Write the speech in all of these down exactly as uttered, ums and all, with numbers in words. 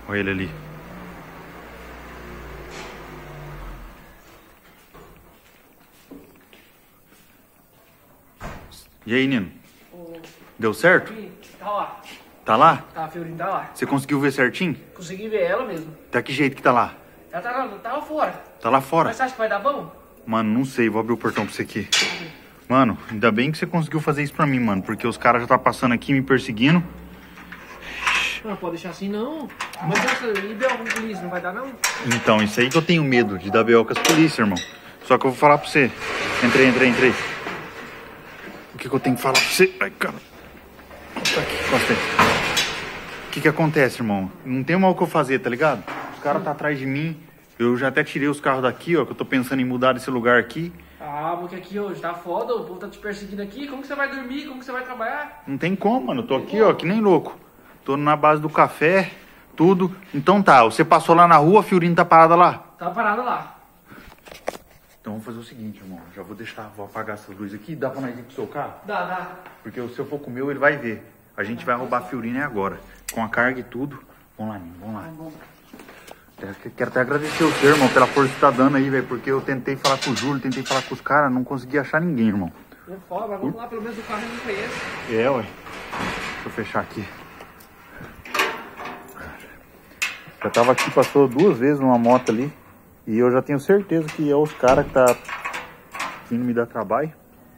Olha ele ali. E aí, Nino? Ô, Deu certo? tá lá. Tá lá? Tá, a Fiorinha tá lá. Você conseguiu ver certinho? Consegui ver ela mesmo. Tá que jeito que tá lá? Ela tá lá, tá lá fora. Tá lá fora. Mas você acha que vai dar bom? Mano, não sei, vou abrir o portão pra você aqui. Mano, ainda bem que você conseguiu fazer isso pra mim, mano. Porque os caras já tá passando aqui me perseguindo. Não, pode deixar assim não. Mas essa e B O com polícia, não vai dar não? Então, isso aí que eu tenho medo, de dar B O com as polícias, irmão. Só que eu vou falar pra você. Entrei, entrei, entrei. O que que eu tenho que falar pra você? Ai, cara. Tá aqui, encosta aí. O que que acontece, irmão? Não tem mal o que eu fazer, tá ligado? Os caras tá atrás de mim. Eu já até tirei os carros daqui, ó. Que eu tô pensando em mudar desse lugar aqui. Ah, porque aqui hoje tá foda, o povo tá te perseguindo aqui. Como que você vai dormir? Como que você vai trabalhar? Não tem como, mano. Eu tô aqui, ó, que nem louco. Tô na base do café, tudo. Então tá, você passou lá na rua, a Fiorinha tá parada lá? Tá parada lá. Então vamos fazer o seguinte, irmão. Já vou deixar, vou apagar essas luzes aqui. Dá pra nós ir pro seu carro? Dá, dá. Porque se eu for com o meu, ele vai ver. A gente vai roubar a Fiorinha agora. Com a carga e tudo. Vamos lá, Nino, vamos lá. Eu quero até agradecer o seu, irmão, pela força que tá dando aí, velho. Porque eu tentei falar com o Júlio, tentei falar com os caras, não consegui achar ninguém, irmão. É foda, mas vamos lá, pelo menos o carro eu não conheço. É, ué. Deixa eu fechar aqui. Já tava aqui, passou duas vezes uma moto ali. E eu já tenho certeza que é os caras que tá vindo me dar trabalho.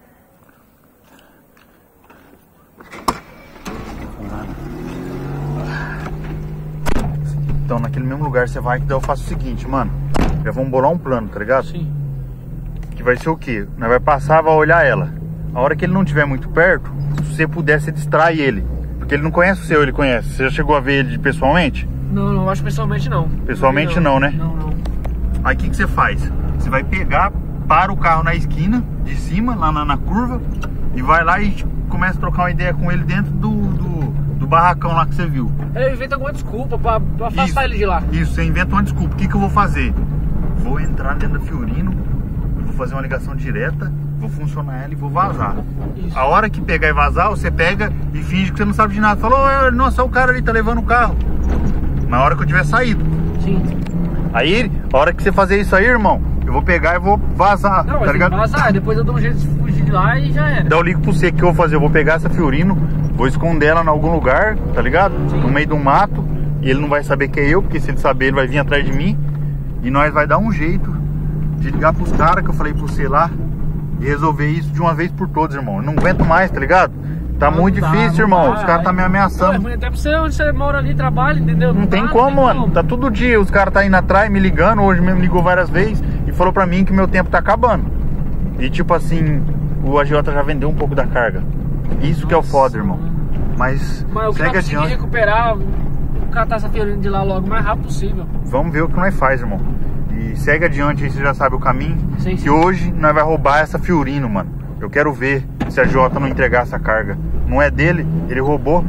Então naquele mesmo lugar você vai, que daí eu faço o seguinte, mano. Já vamos bolar um plano, tá ligado? Sim. Que vai ser o quê? Nós vai passar, vai olhar ela. A hora que ele não estiver muito perto, se você puder, você distrai ele. Porque ele não conhece o seu, ele conhece. Você já chegou a ver ele pessoalmente? Não, não acho pessoalmente não. Pessoalmente não, não, né? Não, não. Aí o que, que você faz? Você vai pegar, para o carro na esquina, de cima, lá na, na curva, e vai lá e começa a trocar uma ideia com ele dentro do, do, do barracão lá que você viu. Eu invento alguma desculpa pra, pra afastar Isso, ele de lá. Isso, você inventa uma desculpa. O que, que eu vou fazer? Vou entrar dentro da Fiorino, vou fazer uma ligação direta, vou funcionar ela e vou vazar. Isso. A hora que pegar e vazar, você pega e finge que você não sabe de nada. Falou, oh, nossa, o cara ali tá levando o carro. Na hora que eu tiver saído. Sim. Aí, a hora que você fazer isso aí, irmão, eu vou pegar e vou vazar, Não, tá mas ligado? vazar, depois eu dou um jeito de fugir de lá e já era. Daí eu ligo pro você, o que eu vou fazer? Eu vou pegar essa Fiorino, vou esconder ela em algum lugar, tá ligado? Sim. No meio do mato, e ele não vai saber que é eu, porque se ele saber, ele vai vir atrás de mim. E nós vai dar um jeito de ligar pros caras que eu falei pra você lá e resolver isso de uma vez por todas, irmão. Eu não aguento mais, tá ligado? Tá Não muito dá, difícil, não irmão. dá. Os caras tá me ameaçando. Pô, é ruim até pra você onde você mora ali, trabalha, entendeu? Não tem dá, como, não mano. como. Tá todo dia. Os caras tá indo atrás, me ligando. Hoje mesmo ligou várias vezes e falou pra mim que meu tempo tá acabando. E tipo assim, o agiota já vendeu um pouco da carga. Isso que é o foda, irmão. Mas, Mas eu segue quero conseguir adiante. recuperar, catar essa Fiorina de lá logo o mais rápido possível. Vamos ver o que nós faz, irmão. E segue adiante aí, você já sabe o caminho. Sim, Que sim. hoje nós vai roubar essa Fiorino, mano. Eu quero ver se a Jota não entregar essa carga. Não é dele, ele roubou.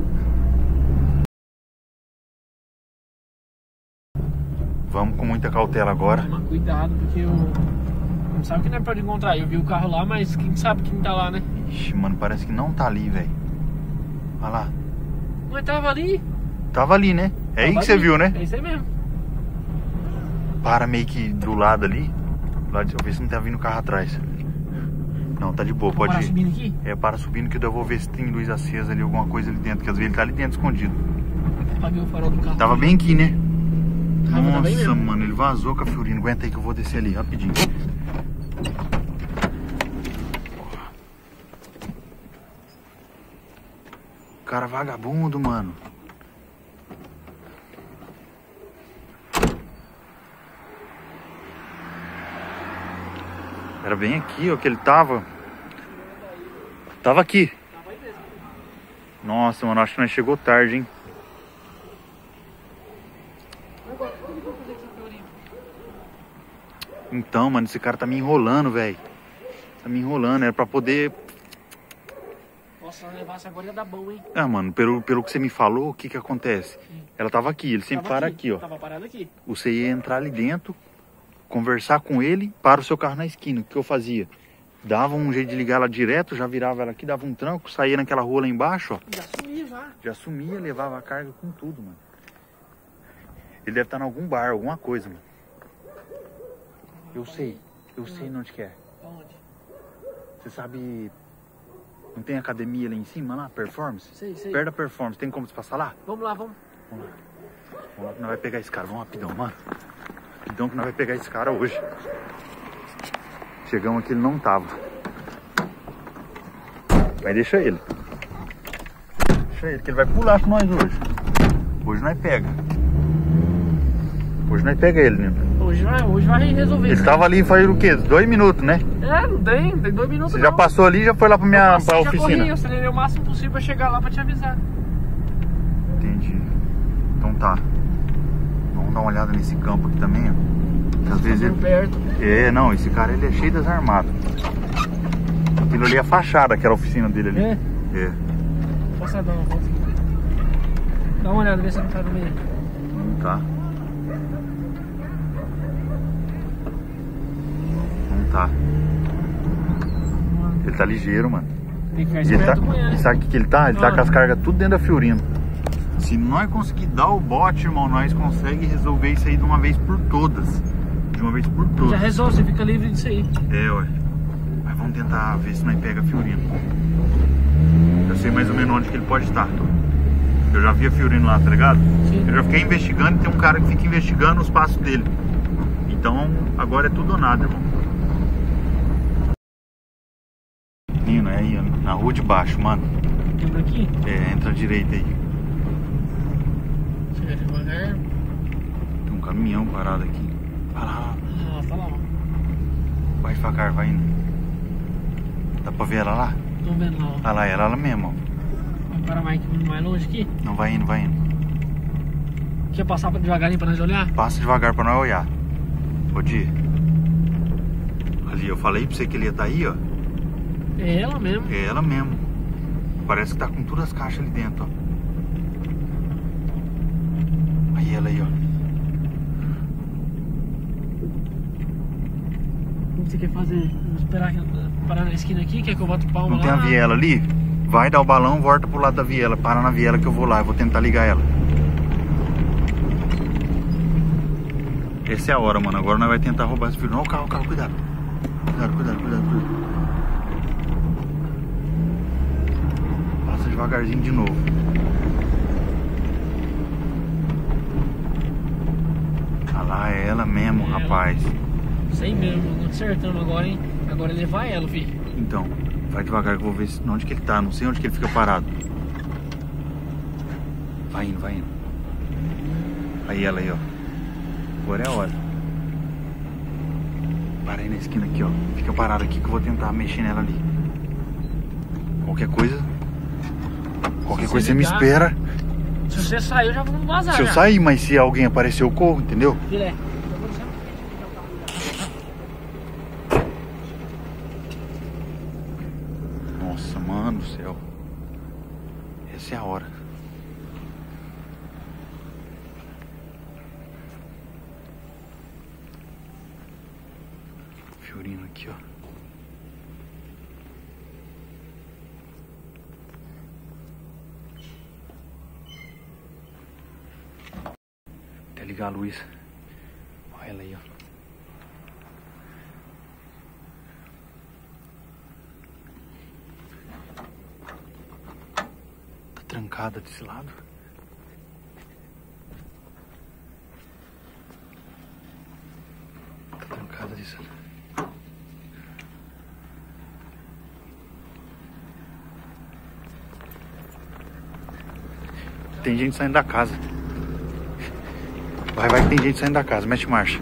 Vamos com muita cautela agora. Mas cuidado, porque eu... não sabe que não é pra encontrar. Eu vi o carro lá, mas quem sabe quem tá lá, né? Ixi, mano, parece que não tá ali, velho. Olha lá. Mas tava ali. Tava ali, né? É aí Tava que você ali. viu, né? É isso aí mesmo. Para meio que do lado ali. Do lado de... Deixa eu ver se não tá vindo carro atrás. Não, tá de boa, pode Para ir. subindo aqui? É, para subindo que eu vou ver se tem luz acesa ali, alguma coisa ali dentro. Que às vezes ele tá ali dentro escondido. Apaguei o farol do carro. Tava bem aqui, né? Tava, tava bem Nossa, mesmo. mano, ele vazou com a Fiorino. Aguenta aí que eu vou descer ali, rapidinho. Cara vagabundo, mano. Era bem aqui, ó, que ele tava. Tava aqui. Tava aí mesmo. Nossa, mano, acho que nós chegou tarde, hein? Agora, o que eu vou fazer com essa Fiorina? Então, mano, esse cara tá me enrolando, velho. Tá me enrolando, era pra poder... Nossa, se ela levasse agora ia dar bom, hein? Ah, mano, pelo, pelo que você me falou, o que que acontece? Ela tava aqui, ele sempre Tava para aqui, ó. Tava parado aqui. Você ia entrar ali dentro, conversar com ele, para o seu carro na esquina. O que eu fazia? Dava um jeito de ligar ela direto, já virava ela aqui, dava um tranco, saía naquela rua lá embaixo, ó. Já sumia já. Já sumia, levava a carga com tudo, mano. Ele deve estar em algum bar, alguma coisa, mano. Eu sei, eu sei onde que é. Onde? Você sabe... Não tem academia ali em cima, lá? Performance? Sei, sei. Perto da Performance, tem como você passar lá? Vamos lá, vamos. Vamos lá. Vamos lá que nós vai pegar esse cara, vamos rapidão, mano. Rapidão que nós vai pegar esse cara hoje. Chegamos aqui, ele não tava. Mas deixa ele. Deixa ele, que ele vai pular com nós hoje. Hoje nós pega. Hoje nós pega ele, né? Hoje vai, hoje vai resolver. Ele isso, tava né? ali faz o quê? Dois minutos, né? É, não tem, não tem dois minutos. Você não. já passou ali e já foi lá pra minha eu passei, pra já oficina? Corri, eu acelerei o máximo possível pra chegar lá pra te avisar. Entendi. Então tá. Vamos dar uma olhada nesse campo aqui também, ó. Que às vezes ele... perto. É, não, esse cara ele é cheio das armadas. Aquilo ali é a fachada, aquela oficina dele ali. É? É. Posso dar uma volta aqui? Dá uma olhada, vê se não tá no meio. Não tá. Não tá. Ele tá ligeiro, mano. Tem que ficar E ele tá... esperto com ele. Sabe o que, que ele tá? Ele Ah. tá com as cargas tudo dentro da Fiorino. Se nós conseguir dar o bote, irmão, nós conseguimos resolver isso aí de uma vez por todas. De uma vez por todas. Já resolve, você fica livre disso aí. É, ué. Mas vamos tentar ver se nós pega a Fiorino. Eu sei mais ou menos onde que ele pode estar. Eu já vi a Fiorino lá, tá ligado? Sim. Eu já fiquei investigando e tem um cara que fica investigando os passos dele. Então, agora é tudo ou nada, irmão. Menino, é aí, ó, na rua de baixo, mano. Lembra aqui? É, entra à direita aí. Chega devagar. Tem um caminhão parado aqui. Vai lá, Ah, tá lá, ó. vai devagar, vai indo. Dá pra ver ela lá? Tô vendo lá, ó. Ah lá, ela, ela mesmo, ó. Vai parar mais, mais longe aqui? Não, vai indo, vai indo. Quer passar devagarinho pra nós olhar? Passa devagar pra nós olhar. Pode ir. Ali, eu falei pra você que ele ia estar aí, ó. É ela mesmo. É ela mesmo. Parece que tá com todas as caixas ali dentro, ó. Aí ela aí, ó. O que você quer fazer? Vamos esperar que- parar na esquina aqui? Quer que eu bote o palmo Não lá? tem a viela ali? Vai dar o balão, volta pro lado da viela. Para na viela que eu vou lá. Eu vou tentar ligar ela. Essa é a hora, mano. Agora nós vamos tentar roubar esse filho. Não, o carro, o carro, cuidado. Cuidado, cuidado, cuidado, cuidado. Passa devagarzinho de novo. Ah lá, é ela mesmo, É ela. rapaz. Sei mesmo, não acertamos agora, hein? Agora é levar ela, filho. Então, vai devagar que eu vou ver se- onde que ele tá. Não sei onde que ele fica parado. Vai indo, vai indo. Aí ela aí, ó. Agora é a hora. Para aí na esquina aqui, ó. Fica parado aqui que eu vou tentar mexer nela ali. Qualquer coisa. Qualquer Se coisa você me ligar- espera. Se você sair, eu já vou vazar. Se eu já. sair, mas se alguém aparecer, eu corro, entendeu? Filé. Nossa, mano do céu. Essa é a hora. Fiorino aqui, ó. Até ligar a luz. Olha ela aí, ó. Tá trancada desse lado. Tá trancada desse lado. Tem gente saindo da casa. Vai, vai que tem gente saindo da casa. Mete marcha.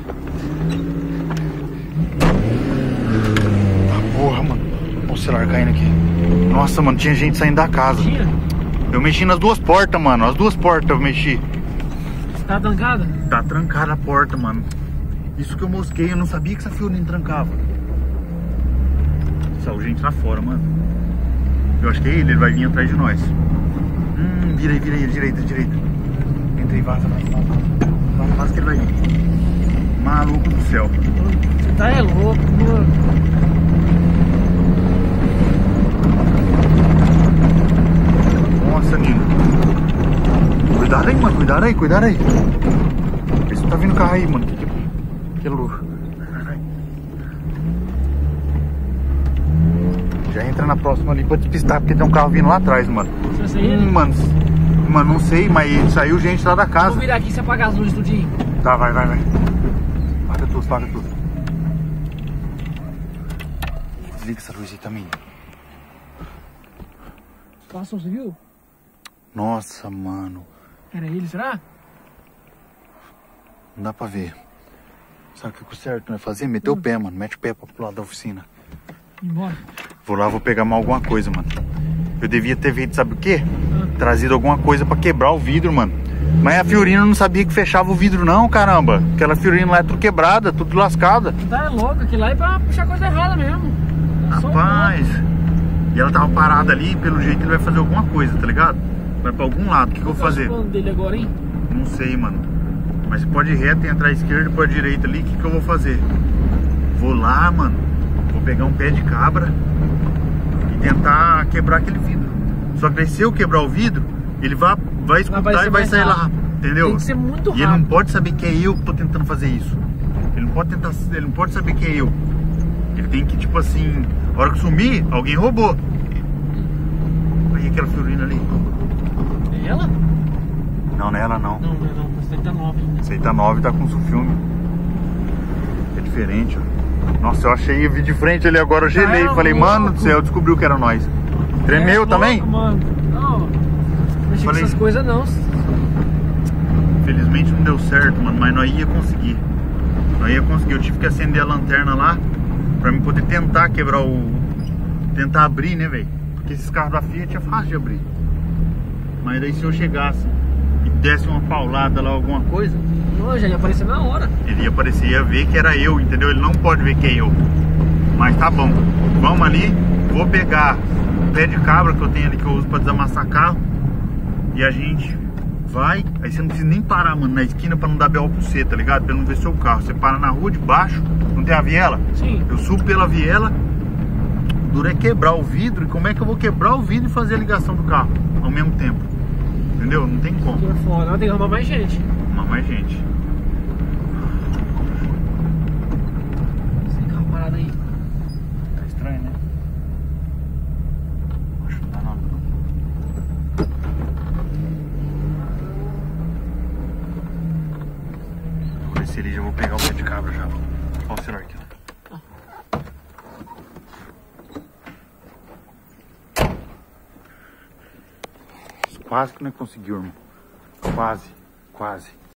Ah, porra, mano. Olha o celular caindo aqui. Nossa, mano, tinha gente saindo da casa. Tira. Eu mexi nas duas portas, mano. As duas portas eu mexi. Tá trancada? Tá trancada a porta, mano. Isso que eu mosquei, eu não sabia que essa Fiorino trancava. Saiu gente lá fora, mano. Eu acho que é ele, ele vai vir atrás de nós. Hum, vira aí, vira aí, direita, direita. Entra aí, vaza, vaza, vaza. Vaza, vaza que ele vai vir. Maluco do céu. Você tá é louco, mano. Nossa, Nino. Cuidado aí, mano, cuidado aí, cuidado aí. Nossa, tá vindo carro aí, mano. Que, que, que louco. Já entra na próxima ali pra despistar, porque tem um carro vindo lá atrás, mano. Você vai sair? Hum, mano, mano, não sei, mas saiu gente lá da casa. Vou virar aqui e você apagar as luzes tudinho. Tá, vai, vai, vai. Paga tudo, paga tudo. Desliga essa luz aí também. Passou, você viu? Nossa, mano. Era ele, será? Não dá pra ver. Sabe o que o certo não é fazer? Meter o pé, mano. Mete o pé pro lado da oficina. Embora. Vou lá, vou pegar mais alguma coisa, mano. Eu devia ter feito, sabe o quê? Ah. Trazido alguma coisa pra quebrar o vidro, mano. Mas a Fiorina não sabia que fechava o vidro não, caramba. Aquela Fiorina lá é tudo quebrada, tudo lascada. Tá é louco, aquilo lá é pra puxar coisa errada mesmo. É só Rapaz. E ela tava parada ali, pelo jeito ele vai fazer alguma coisa, tá ligado? Vai pra algum lado, o que, que eu vou fazer? Qual é o plano dele agora, hein? Não sei, mano. Mas você pode ir reto, entrar à esquerda e pra direita ali, o que, que eu vou fazer? Vou lá, mano. Vou pegar um pé de cabra e tentar quebrar aquele vidro. Só que daí, se eu quebrar o vidro, ele vai, vai escutar vai e vai sair lá, entendeu? Tem que ser muito rápido. E ele não pode saber que é eu que tô tentando fazer isso. Ele não pode tentar, ele não pode saber que é eu. Ele tem que, tipo assim, a hora que sumir, alguém roubou. Aí aquela Fiorina ali. É ela? Não, não é ela não. Não, não, não. Você tá nova ainda. Esse aí tá nove e tá com sulfilme. É diferente, ó. Nossa, eu achei, eu vi de frente ali agora, eu gelei. Ah, Falei, louco. mano do céu, descobriu que era nós. Tremeu É, também? louco, mano. Não, não mexi com Falei. essas coisas não. Felizmente não deu certo, mano, mas nós ia conseguir. Nós ia conseguir. Eu tive que acender a lanterna lá pra mim poder tentar quebrar o... Tentar abrir, né, velho? Porque esses carros da Fiat é fácil de abrir. Mas daí se eu chegasse e desse uma paulada lá, alguma coisa, Não, já ia aparecer na hora. ele ia aparecer, ia ver que era eu, entendeu? Ele não pode ver que é eu. Mas tá bom. Vamos ali, vou pegar o pé de cabra que eu tenho ali, que eu uso pra desamassar carro. E a gente vai. Aí você não precisa nem parar, mano, na esquina pra não dar B O pra você, tá ligado? Pra ele não ver seu carro. Você para na rua de baixo, não tem a viela? Sim. Eu subo pela viela. O duro é quebrar o vidro. E como é que eu vou quebrar o vidro e fazer a ligação do carro ao mesmo tempo? Entendeu? Não tem como. Que é foda. Tem que arrumar mais gente. Mas mais gente. Esse carro parado aí. Tá estranho, né? Acho que não dá nada, não. Vou descer ali, já vou pegar o pé de cabra já. Olha o celular aqui, ó. Quase que não conseguiu, irmão. Quase, quase.